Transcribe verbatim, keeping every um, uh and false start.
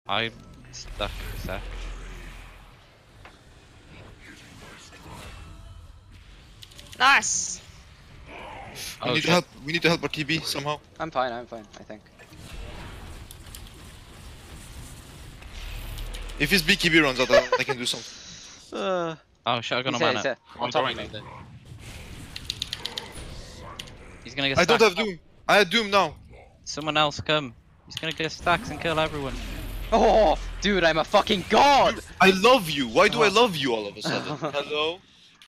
I'm stuck a sec. Nice! We Oh, need shit. to help. We need to help our T B somehow. I'm fine, I'm fine, I think. If his B K B runs out, I I can do something. Uh, Oh shit, I got he's no here, mana. he's here. On I'm top going of me. in there. He's gonna get I don't stacks. have Doom. I had Doom now. Someone else come. He's gonna get stacks and kill everyone. Oh, dude, I'm a fucking god! I love you. Why do I love you all of a sudden? Hello?